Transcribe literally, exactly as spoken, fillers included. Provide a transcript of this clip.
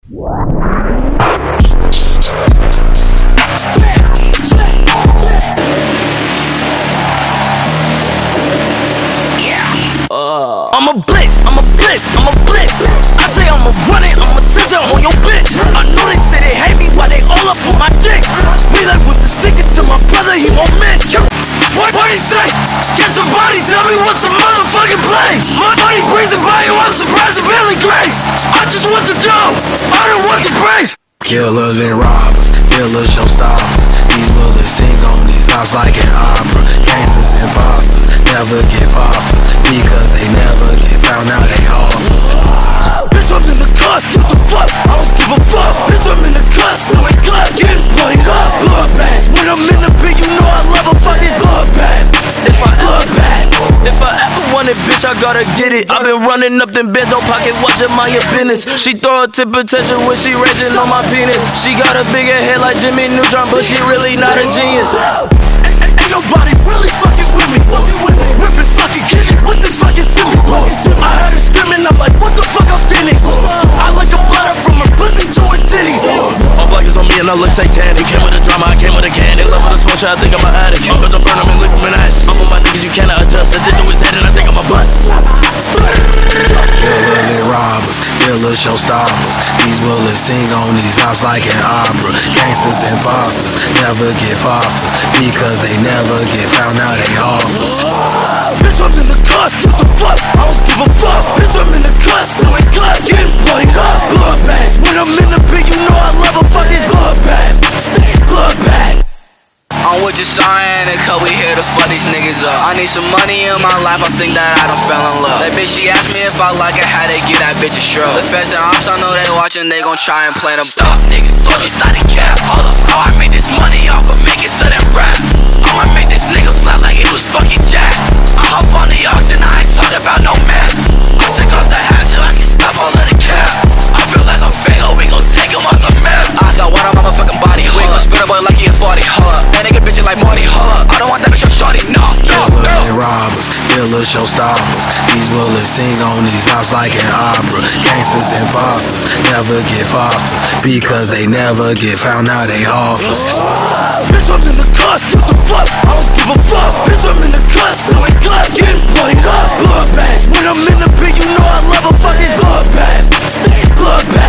Uh, I'm a blitz, I'm a blitz, I'm a blitz. I say I'm a run it, I'm a touch on your bitch. I know they say they hate me while they all up on my dick. We like with the stick to my brother, he won't miss. What, what he say? Get somebody tell me what's the motherfucking play. My money breezing by you, I'm surprised it barely grace. I just want the dough, I don't want the praise. Killers and robbers, killers showstoppers. These bullets sing on these lines like an opera. Gangsters and imposters never get fosters because they never get found out they offers. Bitch, I'm in the cut, what the fuck? I don't give a fuck. Bitch, I'm in the cut, spilling guts, getting bloodied up. Bloodbath. When I'm in the pit, you know I love a fucking bloodbath. If I bloodbath, if I ever want it, bitch, I gotta get it. I've been running up them beds, don't pocket watching my business. She throw a tip attention when she raging on my penis. She got a bigger head like Jimmy Neutron, but she really not a genius. Ain't, ain't nobody really fucking with me. Rippin' fucking kidding with this fucking semi. I heard her screaming, I'm like, what the fuck, I'm Dennis. I like a bladder from her pussy to her titties. All black is on me and I look satanic. Came with the drama, I came with a candy. Love with a small shot, I think I'm an addict. I'm about to burn them and lick them in ashes. I'm on my niggas, you cannot adjust. I did to his head and I think I'm a bust. Killers and robbers, killers showstoppers. These bullets sing on these lines like an opera. Gangsters and imposters never get fosters because they never get found out they offers. Bitch, I'm in the cut, what the fuck? I don't give a fuck. Bitch, I'm in the cut, spilling guts, getting bloodied up. Bloodbath. When I'm in the pit, you know I love a fucking bloodbath. Bloodbath. I'm with Jasiah and a cut, we here to fuck these niggas up. I need some money in my life, I think that I done fell in love. That bitch, she asked me if I like it, how they get that bitch a shrug. The feds and ops, I know they watching, they gon' try and play them. Stop, niggas, so just started cap. Hold up, how I made this money off of making sudden rap. I'ma make this nigga fly like it was fucking Jack. I hop on the auction, I ain't talking about no man. I took off the hat till I can stop all of the cap. I feel like I'm fatal, we gon' take him off the map. I got water on my fucking body, we gon' spit a boy like he a forty, hold up. That nigga bitches like Marty, hold up. I don't want that bitch, I'm shorty, no, no, no. Killers and robbers, killers showstoppers. These bullets sing on these lines like an opera. Gangsters and imposters never get fosters because they never get found out they offers. Bitch, I'm in the cut, what the fuck? I don't give a fuck. Bitch, I'm in the cut, spilling guts, getting bloodied up. Bloodbath. When I'm in the pit, you know I love a fucking bloodbath. Bloodbath.